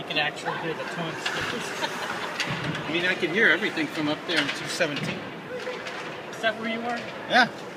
can actually hear the tone stickers. I mean, I could hear everything from up there in 217. Is that where you were? Yeah.